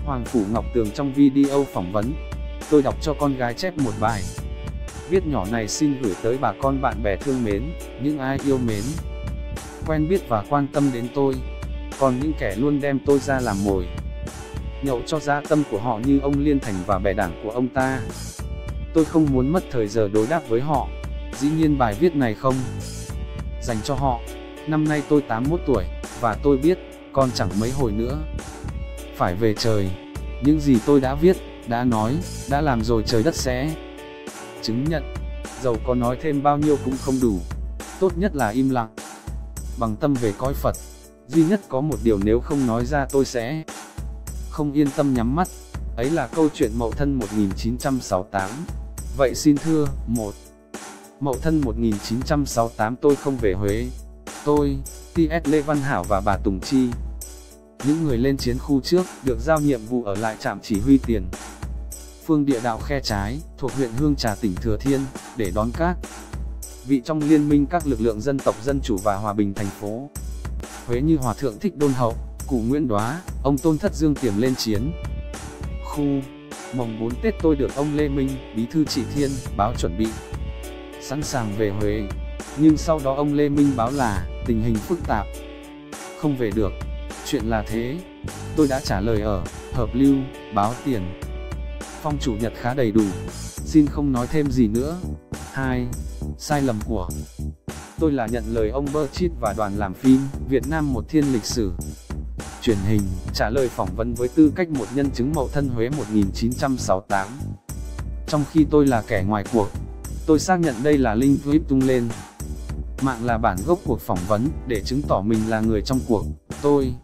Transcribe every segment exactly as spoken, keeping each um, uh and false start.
Hoàng Phủ Ngọc Tường trong video phỏng vấn. Tôi đọc cho con gái chép một bài viết nhỏ này xin gửi tới bà con bạn bè thương mến, những ai yêu mến, quen biết và quan tâm đến tôi, còn những kẻ luôn đem tôi ra làm mồi nhậu cho dã tâm của họ như ông Liên Thành và bè đảng của ông ta. Tôi không muốn mất thời giờ đối đáp với họ, dĩ nhiên bài viết này không dành cho họ. Năm nay tôi tám mươi mốt tuổi, và tôi biết, còn chẳng mấy hồi nữa phải về trời. Những gì tôi đã viết, đã nói, đã làm rồi trời đất sẽ chứng nhận. Dầu có nói thêm bao nhiêu cũng không đủ, tốt nhất là im lặng, bằng tâm về cõi Phật. Duy nhất có một điều nếu không nói ra tôi sẽ không yên tâm nhắm mắt, ấy là câu chuyện Mậu Thân một nghìn chín trăm sáu mươi tám. Vậy xin thưa, một Mậu Thân một nghìn chín trăm sáu mươi tám tôi không về Huế. Tôi, tê ét Lê Văn Hảo và bà Tùng Chi, những người lên chiến khu trước, được giao nhiệm vụ ở lại trạm chỉ huy tiền phương địa đạo Khe Trái, thuộc huyện Hương Trà tỉnh Thừa Thiên, để đón các vị trong liên minh các lực lượng dân tộc Dân Chủ và Hòa Bình thành phố Huế như Hòa Thượng Thích Đôn Hậu, Cụ Nguyễn Đóa, ông Tôn Thất Dương Tiềm lên chiến khu. Mồng bốn Tết tôi được ông Lê Minh, bí thư Trị Thiên, báo chuẩn bị sẵn sàng về Huế. Nhưng sau đó ông Lê Minh báo là tình hình phức tạp, không về được. Chuyện là thế. Tôi đã trả lời ở Hợp Lưu, báo Tiền Phong chủ nhật khá đầy đủ, xin không nói thêm gì nữa. hai. Sai lầm của tôi là nhận lời ông Burchett và đoàn làm phim Việt Nam Một Thiên Lịch Sử Truyền hình trả lời phỏng vấn với tư cách một nhân chứng Mậu Thân Huế một nghìn chín trăm sáu mươi tám. Trong khi tôi là kẻ ngoài cuộc, tôi xác nhận đây là link clip tung lên mạng là bản gốc cuộc phỏng vấn để chứng tỏ mình là người trong cuộc. Tôi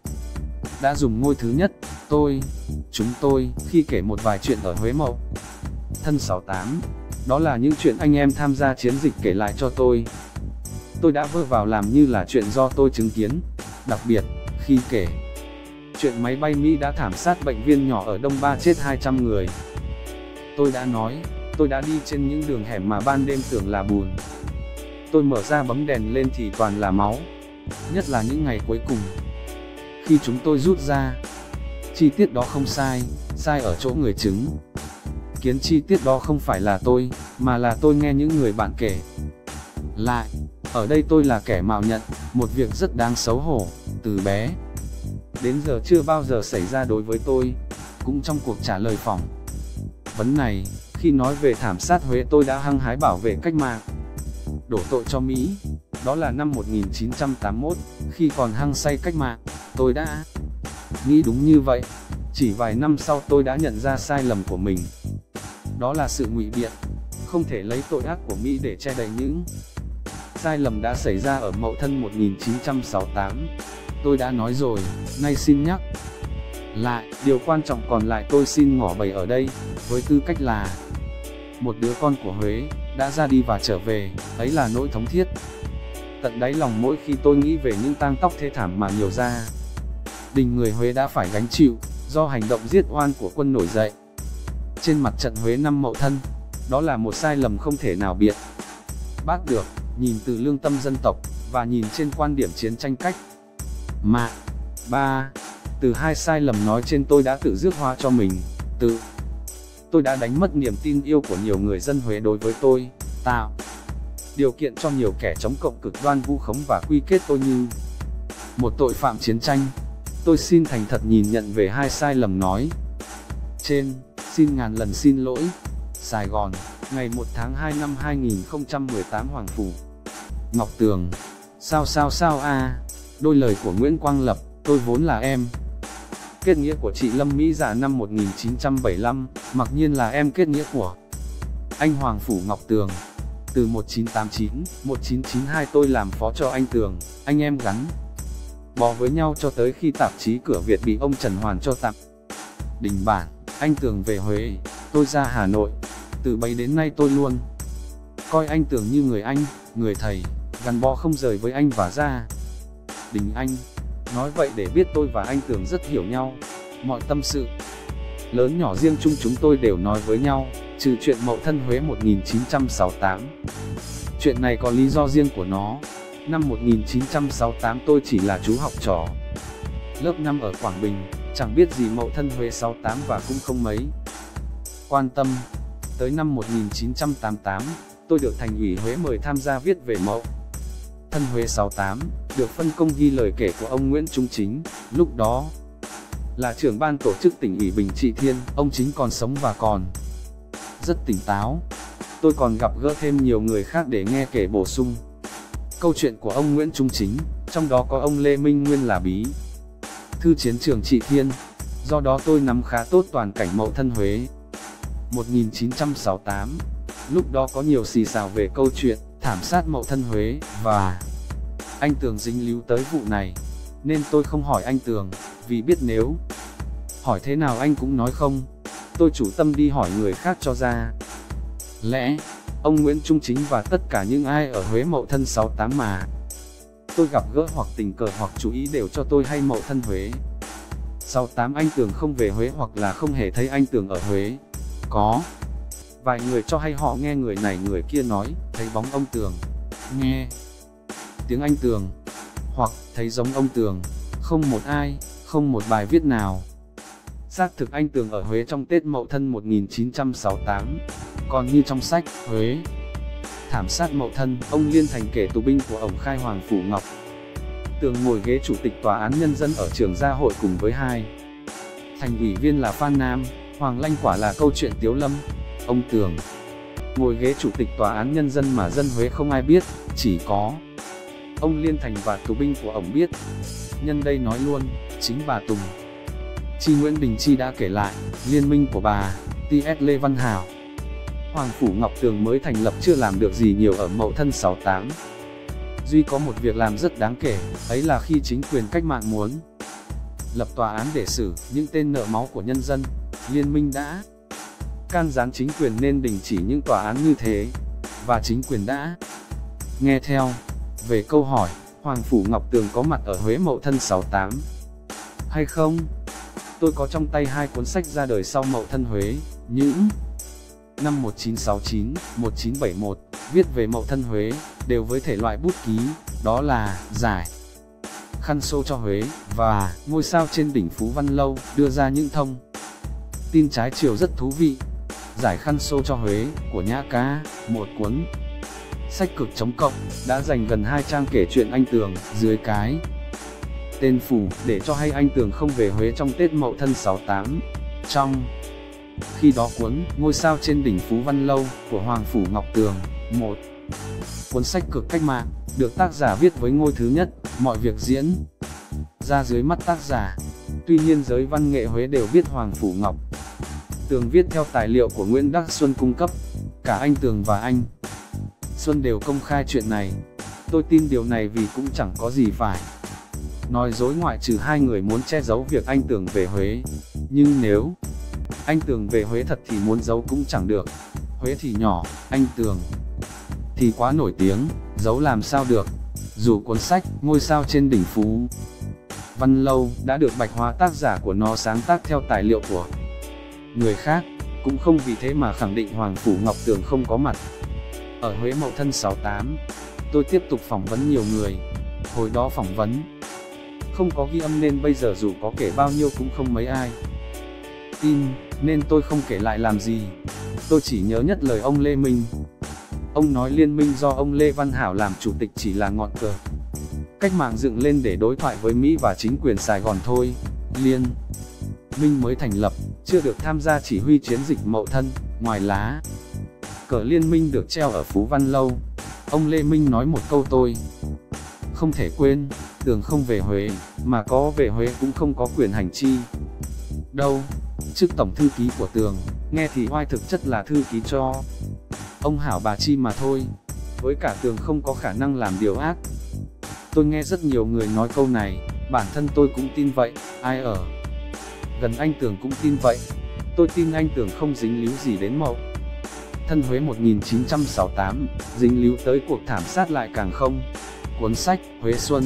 đã dùng ngôi thứ nhất, tôi, chúng tôi, khi kể một vài chuyện ở Huế Mậu Thân sáu tám. Đó là những chuyện anh em tham gia chiến dịch kể lại cho tôi. Tôi đã vơ vào làm như là chuyện do tôi chứng kiến. Đặc biệt, khi kể chuyện máy bay Mỹ đã thảm sát bệnh viên nhỏ ở Đông Ba chết hai trăm người, tôi đã nói, tôi đã đi trên những đường hẻm mà ban đêm tưởng là bùn. Tôi mở ra bấm đèn lên thì toàn là máu. Nhất là những ngày cuối cùng, khi chúng tôi rút ra. Chi tiết đó không sai, sai ở chỗ người chứng kiến chi tiết đó không phải là tôi, mà là tôi nghe những người bạn kể lại. Ở đây tôi là kẻ mạo nhận, một việc rất đáng xấu hổ, từ bé đến giờ chưa bao giờ xảy ra đối với tôi. Cũng trong cuộc trả lời phỏng vấn này, khi nói về thảm sát Huế tôi đã hăng hái bảo vệ cách mạng, đổ tội cho Mỹ. Đó là năm một nghìn chín trăm tám mươi mốt, khi còn hăng say cách mạng, tôi đã nghĩ đúng như vậy. Chỉ vài năm sau tôi đã nhận ra sai lầm của mình. Đó là sự ngụy biện, không thể lấy tội ác của Mỹ để che đậy những sai lầm đã xảy ra ở Mậu Thân một nghìn chín trăm sáu mươi tám. Tôi đã nói rồi, nay xin nhắc lại, điều quan trọng còn lại tôi xin ngỏ bày ở đây, với tư cách là một đứa con của Huế, đã ra đi và trở về, ấy là nỗi thống thiết tận đáy lòng mỗi khi tôi nghĩ về những tang tóc thê thảm mà nhiều gia đình người Huế đã phải gánh chịu, do hành động giết oan của quân nổi dậy trên mặt trận Huế năm Mậu Thân. Đó là một sai lầm không thể nào biện bác được, nhìn từ lương tâm dân tộc, và nhìn trên quan điểm chiến tranh cách mạng. ba. Từ hai sai lầm nói trên tôi đã tự rước hoa cho mình, tự tôi đã đánh mất niềm tin yêu của nhiều người dân Huế đối với tôi, tạo điều kiện cho nhiều kẻ chống cộng cực đoan vu khống và quy kết tôi như một tội phạm chiến tranh. Tôi xin thành thật nhìn nhận về hai sai lầm nói trên, xin ngàn lần xin lỗi. Sài Gòn, ngày một tháng hai năm hai nghìn không trăm mười tám. Hoàng Phủ Ngọc Tường. Sao sao sao a à? Đôi lời của Nguyễn Quang Lập, tôi vốn là em kết nghĩa của chị Lâm Mỹ Dạ năm một nghìn chín trăm bảy mươi lăm, mặc nhiên là em kết nghĩa của anh Hoàng Phủ Ngọc Tường. Từ một nghìn chín trăm tám mươi chín đến một nghìn chín trăm chín mươi hai tôi làm phó cho anh Tường, anh em gắn bó với nhau cho tới khi tạp chí Cửa Việt bị ông Trần Hoàn cho tạm đình bản. Anh Tường về Huế, tôi ra Hà Nội. Từ bấy đến nay tôi luôn coi anh Tường như người anh, người thầy, gắn bó không rời với anh và gia đình anh. Nói vậy để biết tôi và anh Tường rất hiểu nhau. Mọi tâm sự lớn nhỏ riêng chung chúng tôi đều nói với nhau, trừ chuyện Mậu Thân Huế một nghìn chín trăm sáu mươi tám. Chuyện này có lý do riêng của nó. Năm một nghìn chín trăm sáu mươi tám tôi chỉ là chú học trò lớp năm ở Quảng Bình, chẳng biết gì Mậu Thân Huế sáu tám và cũng không mấy quan tâm. Tới năm một nghìn chín trăm tám mươi tám, tôi được Thành ủy Huế mời tham gia viết về Mậu Thân Huế sáu tám, được phân công ghi lời kể của ông Nguyễn Trung Chính, lúc đó là trưởng ban tổ chức tỉnh ủy Bình Trị Thiên. Ông Chính còn sống và còn rất tỉnh táo. Tôi còn gặp gỡ thêm nhiều người khác để nghe kể bổ sung câu chuyện của ông Nguyễn Trung Chính, trong đó có ông Lê Minh Nguyên là bí thư chiến trường Trị Thiên. Do đó tôi nắm khá tốt toàn cảnh Mậu Thân Huế một nghìn chín trăm sáu mươi tám. Lúc đó có nhiều xì xào về câu chuyện thảm sát Mậu Thân Huế, và anh Tường dính líu tới vụ này, nên tôi không hỏi anh Tường, vì biết nếu hỏi thế nào anh cũng nói không. Tôi chủ tâm đi hỏi người khác cho ra lẽ. Ông Nguyễn Trung Chính và tất cả những ai ở Huế Mậu Thân sáu tám mà tôi gặp gỡ hoặc tình cờ hoặc chú ý đều cho tôi hay Mậu Thân Huế sáu tám anh Tường không về Huế, hoặc là không hề thấy anh Tường ở Huế. Có vài người cho hay họ nghe người này người kia nói thấy bóng ông Tường, nghe tiếng anh Tường, hoặc thấy giống ông Tường. Không một ai, không một bài viết nào xác thực anh Tường ở Huế trong Tết Mậu Thân một nghìn chín trăm sáu mươi tám. Còn như trong sách Huế thảm sát Mậu Thân, ông Liên Thành kể tù binh của ổng khai Hoàng Phủ Ngọc Tường ngồi ghế chủ tịch tòa án nhân dân ở trường Gia Hội cùng với hai thành ủy viên là Phan Nam, Hoàng Lanh, quả là câu chuyện tiếu lâm. Ông Tường ngồi ghế chủ tịch tòa án nhân dân mà dân Huế không ai biết, chỉ có ông Liên Thành và tù binh của ổng biết. Nhân đây nói luôn, chính bà Tùng Chi Nguyễn Đình Chi đã kể lại, liên minh của bà tê ét Lê Văn Hảo, Hoàng Phủ Ngọc Tường mới thành lập chưa làm được gì nhiều ở Mậu Thân sáu tám. Duy có một việc làm rất đáng kể, ấy là khi chính quyền cách mạng muốn lập tòa án để xử những tên nợ máu của nhân dân, liên minh đã can gián chính quyền nên đình chỉ những tòa án như thế, và chính quyền đã nghe theo. Về câu hỏi, Hoàng Phủ Ngọc Tường có mặt ở Huế Mậu Thân sáu tám hay không? Tôi có trong tay hai cuốn sách ra đời sau Mậu Thân Huế, những năm một nghìn chín trăm sáu mươi chín, một nghìn chín trăm bảy mươi mốt, viết về Mậu Thân Huế, đều với thể loại bút ký, đó là Giải Khăn Xô cho Huế và Ngôi Sao Trên Đỉnh Phú Văn Lâu, đưa ra những thông tin trái chiều rất thú vị. Giải Khăn Xô cho Huế của Nhã Cá, một cuốn sách cực chống cộng, đã dành gần hai trang kể chuyện anh Tường dưới cái tên phủ để cho hay anh Tường không về Huế trong Tết Mậu Thân sáu tám. Trong khi đó cuốn Ngôi Sao Trên Đỉnh Phú Văn Lâu của Hoàng Phủ Ngọc Tường, một cuốn sách cực cách mạng, được tác giả viết với ngôi thứ nhất, mọi việc diễn ra dưới mắt tác giả. Tuy nhiên giới văn nghệ Huế đều biết Hoàng Phủ Ngọc Tường viết theo tài liệu của Nguyễn Đắc Xuân cung cấp. Cả anh Tường và anh Xuân đều công khai chuyện này. Tôi tin điều này vì cũng chẳng có gì phải nói dối, ngoại trừ hai người muốn che giấu việc anh Tường về Huế. Nhưng nếu anh Tường về Huế thật thì muốn giấu cũng chẳng được. Huế thì nhỏ, anh Tường thì quá nổi tiếng, giấu làm sao được. Dù cuốn sách Ngôi Sao Trên Đỉnh Phú Văn Lâu đã được bạch hóa, tác giả của nó sáng tác theo tài liệu của người khác, cũng không vì thế mà khẳng định Hoàng Phủ Ngọc Tường không có mặt ở Huế Mậu Thân sáu tám. Tôi tiếp tục phỏng vấn nhiều người. Hồi đó phỏng vấn không có ghi âm nên bây giờ dù có kể bao nhiêu cũng không mấy ai tin, nên tôi không kể lại làm gì. Tôi chỉ nhớ nhất lời ông Lê Minh. Ông nói liên minh do ông Lê Văn Hảo làm chủ tịch chỉ là ngọn cờ cách mạng dựng lên để đối thoại với Mỹ và chính quyền Sài Gòn thôi. Liên minh mới thành lập, chưa được tham gia chỉ huy chiến dịch Mậu Thân. Ngoài lá cờ liên minh được treo ở Phú Văn Lâu, ông Lê Minh nói một câu tôi không thể quên: Tường không về Huế, mà có về Huế cũng không có quyền hành chi đâu. Chức tổng thư ký của Tường, nghe thì oai, thực chất là thư ký cho ông Hảo bà Chi mà thôi. Với cả Tường không có khả năng làm điều ác. Tôi nghe rất nhiều người nói câu này, bản thân tôi cũng tin vậy, ai ở gần anh Tường cũng tin vậy. Tôi tin anh Tường không dính líu gì đến Mậu Thân Huế một nghìn chín trăm sáu mươi tám, dính líu tới cuộc thảm sát lại càng không. Cuốn sách Huế Xuân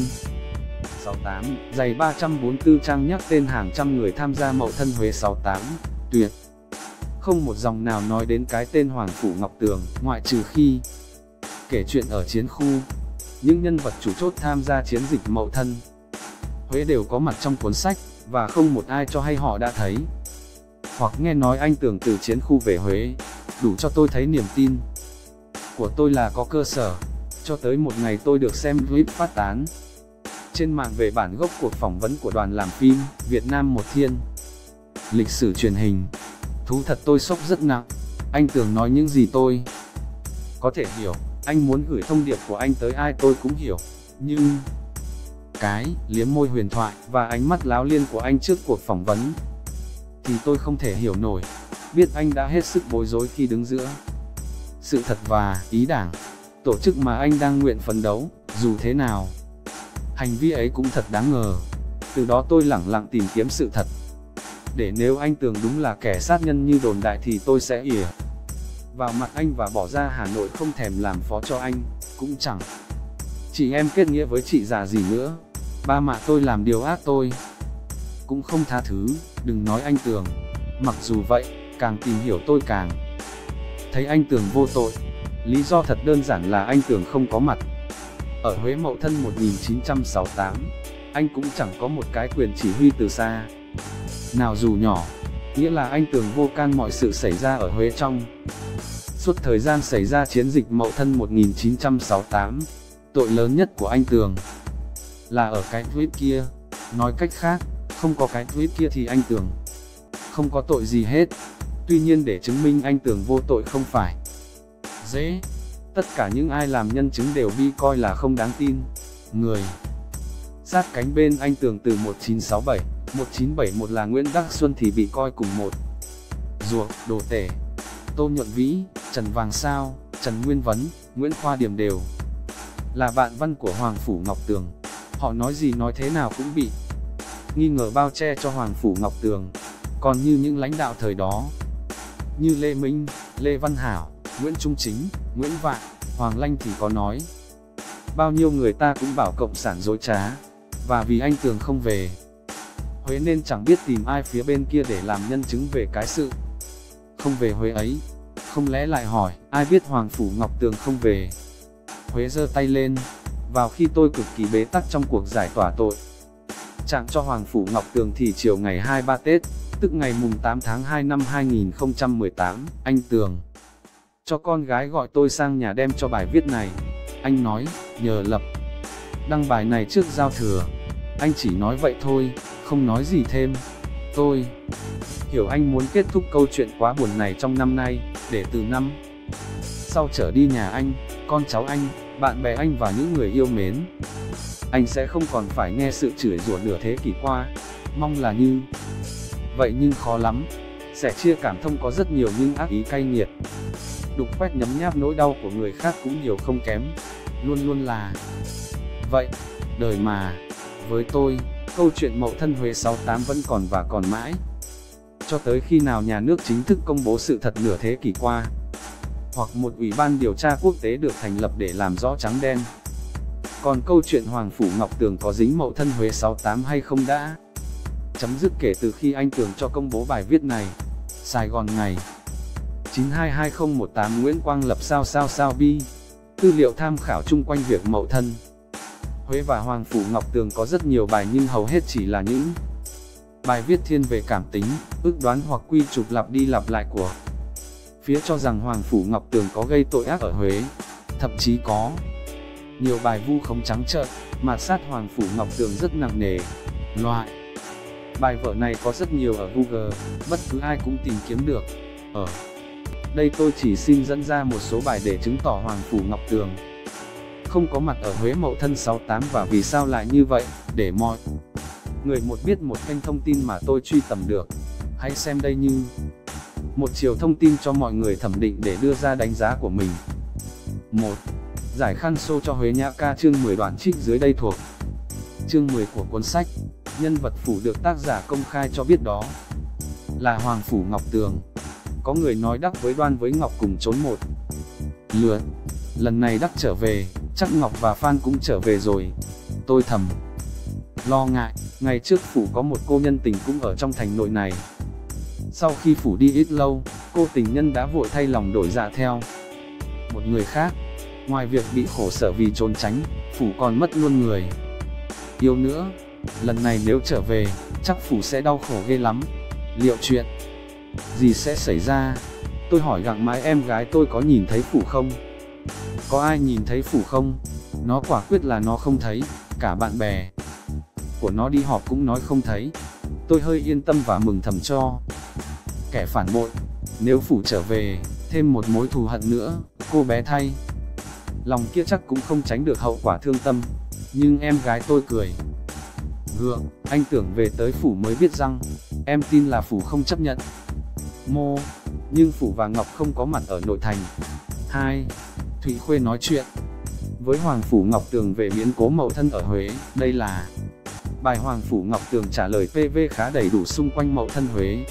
sáu tám, dày ba trăm bốn mươi tư trang, nhắc tên hàng trăm người tham gia Mậu Thân Huế sáu tám, tuyệt không một dòng nào nói đến cái tên Hoàng Phủ Ngọc Tường, ngoại trừ khi kể chuyện ở chiến khu. Những nhân vật chủ chốt tham gia chiến dịch Mậu Thân Huế đều có mặt trong cuốn sách. và không một ai cho hay họ đã thấy. Hoặc nghe nói anh Tường từ chiến khu về Huế, đủ cho tôi thấy niềm tin của tôi là có cơ sở, cho tới một ngày tôi được xem clip phát tán trên mạng về bản gốc cuộc phỏng vấn của đoàn làm phim Việt Nam Một Thiên. Lịch sử truyền hình. Thú thật tôi sốc rất nặng. Anh Tường nói những gì tôi có thể hiểu, anh muốn gửi thông điệp của anh tới ai tôi cũng hiểu, nhưng cái liếm môi huyền thoại và ánh mắt láo liên của anh trước cuộc phỏng vấn thì tôi không thể hiểu nổi. Biết anh đã hết sức bối rối khi đứng giữa sự thật và ý đảng, tổ chức mà anh đang nguyện phấn đấu. Dù thế nào, hành vi ấy cũng thật đáng ngờ. Từ đó tôi lẳng lặng tìm kiếm sự thật, để nếu anh Tường đúng là kẻ sát nhân như đồn đại thì tôi sẽ ỉa vào mặt anh và bỏ ra Hà Nội không thèm làm phó cho anh. Cũng chẳng chị em kết nghĩa với chị già gì nữa. Ba mẹ tôi làm điều ác tôi cũng không tha thứ, đừng nói anh Tường. Mặc dù vậy, càng tìm hiểu tôi càng thấy anh Tường vô tội. Lý do thật đơn giản là anh Tường không có mặt ở Huế Mậu Thân một nghìn chín trăm sáu mươi tám. Anh cũng chẳng có một cái quyền chỉ huy từ xa nào dù nhỏ, nghĩa là anh Tường vô can mọi sự xảy ra ở Huế trong suốt thời gian xảy ra chiến dịch Mậu Thân một nghìn chín trăm sáu mươi tám. Tội lớn nhất của anh Tường là ở cái tweet kia. Nói cách khác, không có cái tweet kia thì anh Tường không có tội gì hết. Tuy nhiên để chứng minh anh Tường vô tội không phải dễ. Tất cả những ai làm nhân chứng đều bị coi là không đáng tin. Người sát cánh bên anh Tường từ một nghìn chín trăm sáu mươi bảy, một nghìn chín trăm bảy mươi mốt là Nguyễn Đắc Xuân thì bị coi cùng một ruột, đồ tể. Tô Nhuận Vĩ, Trần Vàng Sao, Trần Nguyên Vấn, Nguyễn Khoa Điềm đều là bạn văn của Hoàng Phủ Ngọc Tường. Họ nói gì nói thế nào cũng bị nghi ngờ bao che cho Hoàng Phủ Ngọc Tường. Còn như những lãnh đạo thời đó như Lê Minh, Lê Văn Hảo, Nguyễn Trung Chính, Nguyễn Vạn, Hoàng Lanh thì có nói bao nhiêu người ta cũng bảo cộng sản dối trá. Và vì anh Tường không về Huế nên chẳng biết tìm ai phía bên kia để làm nhân chứng về cái sự không về Huế ấy. Không lẽ lại hỏi, ai biết Hoàng Phủ Ngọc Tường không về Huế? Giơ tay lên vào khi tôi cực kỳ bế tắc trong cuộc giải tỏa tội trạng cho Hoàng Phủ Ngọc Tường thì chiều ngày hai mươi ba Tết, tức ngày mùng tám tháng hai năm hai nghìn không trăm mười tám, anh Tường cho con gái gọi tôi sang nhà đem cho bài viết này. Anh nói, nhờ Lập đăng bài này trước giao thừa. Anh chỉ nói vậy thôi, không nói gì thêm. Tôi hiểu anh muốn kết thúc câu chuyện quá buồn này trong năm nay, để từ năm sau trở đi nhà anh, con cháu anh, bạn bè anh và những người yêu mến anh sẽ không còn phải nghe sự chửi rủa nửa thế kỷ qua. Mong là như vậy nhưng khó lắm. Sẻ chia cảm thông có rất nhiều nhưng ác ý cay nghiệt, đục khoét nhấm nháp nỗi đau của người khác cũng nhiều không kém. Luôn luôn là vậy, đời mà. Với tôi, câu chuyện Mậu Thân Huế sáu tám vẫn còn và còn mãi, cho tới khi nào nhà nước chính thức công bố sự thật nửa thế kỷ qua, hoặc một ủy ban điều tra quốc tế được thành lập để làm rõ trắng đen. Còn câu chuyện Hoàng Phủ Ngọc Tường có dính Mậu Thân Huế sáu tám hay không đã chấm dứt kể từ khi anh Tường cho công bố bài viết này. Sài Gòn ngày chín hai hai không một tám. Nguyễn Quang Lập sao sao sao bi. Tư liệu tham khảo chung quanh việc Mậu Thân Huế và Hoàng Phủ Ngọc Tường có rất nhiều bài nhưng hầu hết chỉ là những bài viết thiên về cảm tính, ước đoán hoặc quy chụp lặp đi lặp lại của phía cho rằng Hoàng Phủ Ngọc Tường có gây tội ác ở Huế. Thậm chí có nhiều bài vu khống trắng trợn, mạt sát Hoàng Phủ Ngọc Tường rất nặng nề. Loại bài vở này có rất nhiều ở Google, bất cứ ai cũng tìm kiếm được. Ở đây tôi chỉ xin dẫn ra một số bài để chứng tỏ Hoàng Phủ Ngọc Tường không có mặt ở Huế Mậu Thân sáu tám và vì sao lại như vậy, để mọi người một biết một kênh thông tin mà tôi truy tầm được. Hãy xem đây như một chiều thông tin cho mọi người thẩm định để đưa ra đánh giá của mình. một. Giải khăn xô cho Huế Nhã Ca. Chương mười. Đoạn trích dưới đây thuộc chương mười của cuốn sách. Nhân vật Phủ được tác giả công khai cho biết đó là Hoàng Phủ Ngọc Tường. Có người nói Đắc với Đoan với Ngọc cùng trốn một lượt. Lần này Đắc trở về, chắc Ngọc và Phan cũng trở về rồi. Tôi thầm lo ngại. Ngày trước Phủ có một cô nhân tình cũng ở trong thành nội này. Sau khi Phủ đi ít lâu, cô tình nhân đã vội thay lòng đổi dạ theo một người khác. Ngoài việc bị khổ sở vì trốn tránh, Phủ còn mất luôn người yêu nữa. Lần này nếu trở về, chắc Phủ sẽ đau khổ ghê lắm. Liệu chuyện gì sẽ xảy ra? Tôi hỏi gặng mãi em gái tôi có nhìn thấy Phủ không? Có ai nhìn thấy Phủ không? Nó quả quyết là nó không thấy, cả bạn bè của nó đi họp cũng nói không thấy. Tôi hơi yên tâm và mừng thầm cho kẻ phản bội. Nếu Phủ trở về, thêm một mối thù hận nữa, cô bé thay. Lòng kia chắc cũng không tránh được hậu quả thương tâm. Nhưng em gái tôi cười gượng, anh tưởng về tới Phủ mới biết rằng, em tin là Phủ không chấp nhận. Mô, nhưng Phủ và Ngọc không có mặt ở nội thành. hai. Thụy Khuê nói chuyện với Hoàng Phủ Ngọc Tường về biến cố mậu thân ở Huế. Đây là bài Hoàng Phủ Ngọc Tường trả lời pê vê khá đầy đủ xung quanh mậu thân Huế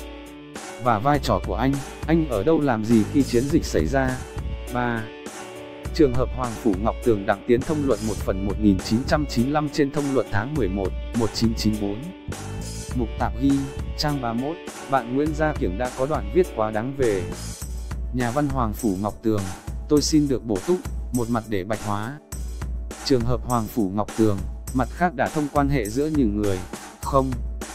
và vai trò của anh, anh ở đâu làm gì khi chiến dịch xảy ra. ba. Trường hợp Hoàng Phủ Ngọc Tường Đặng Tiến Thông luận một phần một nghìn chín trăm chín mươi lăm trên Thông luận tháng mười một, một nghìn chín trăm chín mươi bốn. Mục tạp ghi, trang ba mươi mốt, bạn Nguyễn Gia Kiểng đã có đoạn viết quá đáng về nhà văn Hoàng Phủ Ngọc Tường. Tôi xin được bổ túc, một mặt để bạch hóa trường hợp Hoàng Phủ Ngọc Tường, mặt khác đã thông quan hệ giữa những người, không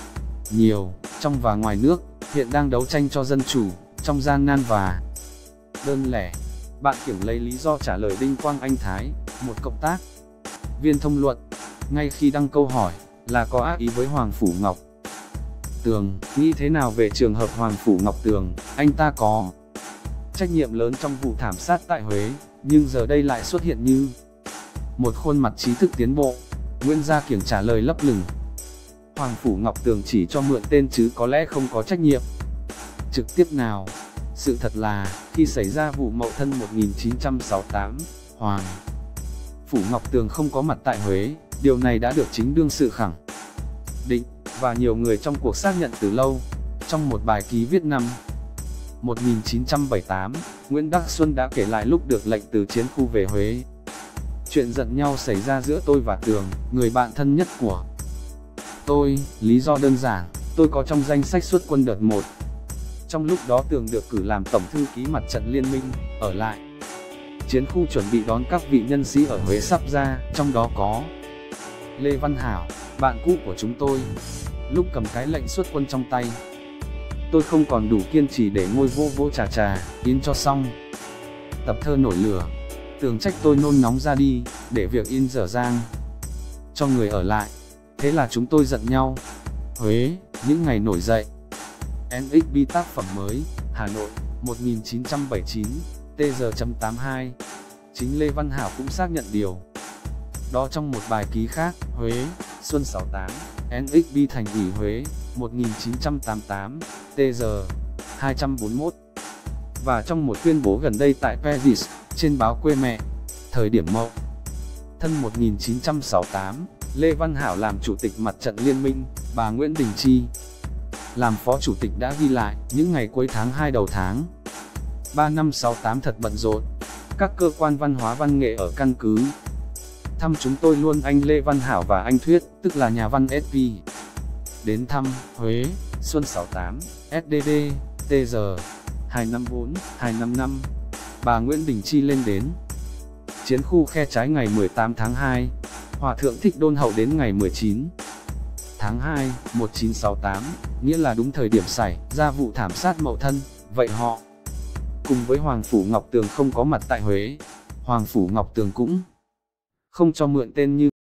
nhiều, trong và ngoài nước, hiện đang đấu tranh cho dân chủ, trong gian nan và đơn lẻ. Bạn Kiểng lấy lý do trả lời Đinh Quang Anh Thái, một cộng tác viên Thông luận, ngay khi đăng câu hỏi, là có ác ý với Hoàng Phủ Ngọc Tường, nghĩ thế nào về trường hợp Hoàng Phủ Ngọc Tường, anh ta có trách nhiệm lớn trong vụ thảm sát tại Huế, nhưng giờ đây lại xuất hiện như một khuôn mặt trí thức tiến bộ. Nguyễn Gia Kiểng trả lời lấp lửng, Hoàng Phủ Ngọc Tường chỉ cho mượn tên chứ có lẽ không có trách nhiệm trực tiếp nào. Sự thật là, khi xảy ra vụ Mậu Thân một nghìn chín trăm sáu mươi tám, Hoàng Phủ Ngọc Tường không có mặt tại Huế. Điều này đã được chính đương sự khẳng định, và nhiều người trong cuộc xác nhận từ lâu. Trong một bài ký viết năm một nghìn chín trăm bảy mươi tám, Nguyễn Đắc Xuân đã kể lại lúc được lệnh từ chiến khu về Huế. Chuyện giận nhau xảy ra giữa tôi và Tường, người bạn thân nhất của tôi. Lý do đơn giản, tôi có trong danh sách xuất quân đợt một. Trong lúc đó Tường được cử làm tổng thư ký mặt trận liên minh, ở lại chiến khu chuẩn bị đón các vị nhân sĩ ở Huế sắp ra, trong đó có Lê Văn Hảo, bạn cũ của chúng tôi. Lúc cầm cái lệnh xuất quân trong tay, tôi không còn đủ kiên trì để ngồi vô vô trà trà, in cho xong tập thơ nổi lửa. Tường trách tôi nôn nóng ra đi, để việc in dở dang cho người ở lại. Thế là chúng tôi giận nhau. Huế, những ngày nổi dậy. en ích pê tác phẩm mới, Hà Nội, một nghìn chín trăm bảy mươi chín, T G tám mươi hai. Chính Lê Văn Hảo cũng xác nhận điều đó trong một bài ký khác, Huế, Xuân sáu mươi tám, en ích pê Thành ủy Huế, một nghìn chín trăm tám mươi tám, T G hai trăm bốn mươi mốt. Và trong một tuyên bố gần đây tại Paris, trên báo Quê Mẹ, thời điểm Mậu Thân một nghìn chín trăm sáu mươi tám, Lê Văn Hảo làm chủ tịch mặt trận liên minh, bà Nguyễn Đình Chi làm phó chủ tịch đã ghi lại, những ngày cuối tháng hai đầu tháng ba năm sáu tám thật bận rộn. Các cơ quan văn hóa văn nghệ ở căn cứ thăm chúng tôi luôn anh Lê Văn Hảo và anh Thuyết, tức là nhà văn ét pê. Đến thăm Huế, Xuân sáu mươi tám, ét đê đê, T G hai năm bốn, hai năm năm. Bà Nguyễn Đình Chi lên đến chiến khu Khe Trái ngày mười tám tháng hai, Hòa thượng Thích Đôn Hậu đến ngày mười chín tháng hai, một nghìn chín trăm sáu mươi tám, nghĩa là đúng thời điểm xảy ra vụ thảm sát Mậu Thân. Vậy họ cùng với Hoàng Phủ Ngọc Tường không có mặt tại Huế. Hoàng Phủ Ngọc Tường cũng không cho mượn tên như